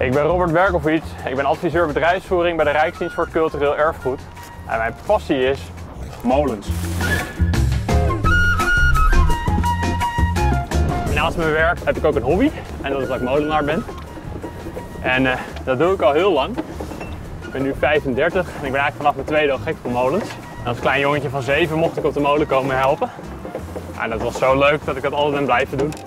Ik ben Robert Berkowitz. Ik ben adviseur bedrijfsvoering bij de Rijksdienst voor het Cultureel Erfgoed. En mijn passie is molens. Naast mijn werk heb ik ook een hobby en dat is dat ik molenaar ben. En dat doe ik al heel lang. Ik ben nu 35 en ik ben eigenlijk vanaf mijn tweede al gek voor molens. En als klein jongetje van 7 mocht ik op de molen komen helpen. En dat was zo leuk dat ik dat altijd ben blijven doen.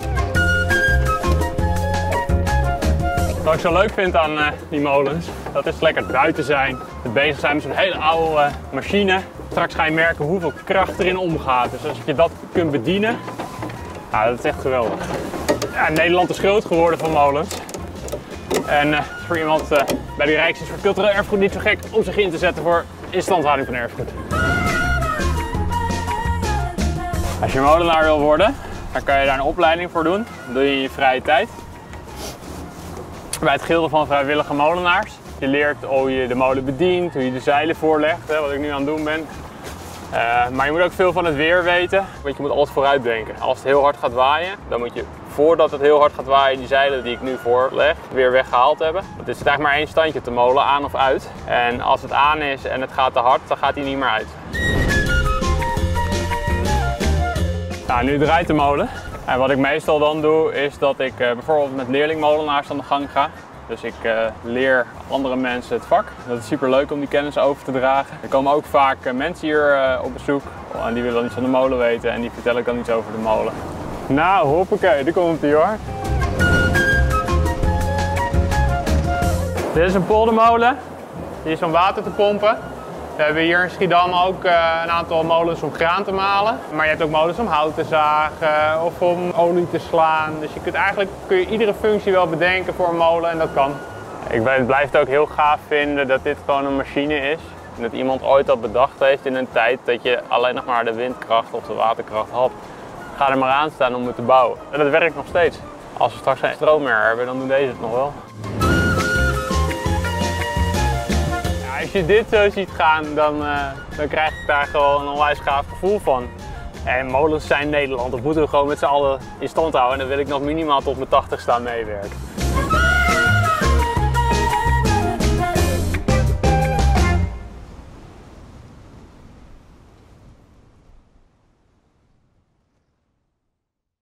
Wat ik zo leuk vind aan die molens, dat is lekker buiten zijn. Het bezig zijn met zo'n hele oude machine. Straks ga je merken hoeveel kracht erin omgaat. Dus als je dat kunt bedienen, ja, dat is echt geweldig. Ja, Nederland is groot geworden van molens. En voor iemand bij de Rijksdienst voor Cultureel Erfgoed niet zo gek om zich in te zetten voor instandhouding van erfgoed. Als je molenaar wil worden, dan kan je daar een opleiding voor doen. Dat doe je in je vrije tijd. Bij het Gilde van Vrijwillige Molenaars. Je leert hoe je de molen bedient, hoe je de zeilen voorlegt, wat ik nu aan het doen ben. Maar je moet ook veel van het weer weten, want je moet altijd vooruit denken. Als het heel hard gaat waaien, dan moet je voordat het heel hard gaat waaien die zeilen die ik nu voorleg weer weggehaald hebben. Want het is eigenlijk maar één standje te molen, aan of uit. En als het aan is en het gaat te hard, dan gaat hij niet meer uit. Nou, nu draait de molen. En wat ik meestal dan doe, is dat ik bijvoorbeeld met leerlingmolenaars aan de gang ga. Dus ik leer andere mensen het vak. Dat is super leuk om die kennis over te dragen. Er komen ook vaak mensen hier op bezoek en die willen dan iets van de molen weten en die vertel ik dan iets over de molen. Nou, hoppakee, daar komt ie hoor. Dit is een poldermolen. Die is om water te pompen. We hebben hier in Schiedam ook een aantal molens om graan te malen. Maar je hebt ook molens om hout te zagen of om olie te slaan. Dus kun je iedere functie wel bedenken voor een molen en dat kan. Ik blijf het ook heel gaaf vinden dat dit gewoon een machine is. En dat iemand ooit dat bedacht heeft in een tijd dat je alleen nog maar de windkracht of de waterkracht had. Ga er maar aan staan om het te bouwen. En dat werkt nog steeds. Als we straks geen stroom meer hebben, dan doen deze het nog wel. Als je dit zo ziet gaan, dan krijg ik daar gewoon een onwijs gaaf gevoel van. En molens zijn Nederland, dat moeten we gewoon met z'n allen in stand houden. En dan wil ik nog minimaal tot mijn 80 staan meewerken.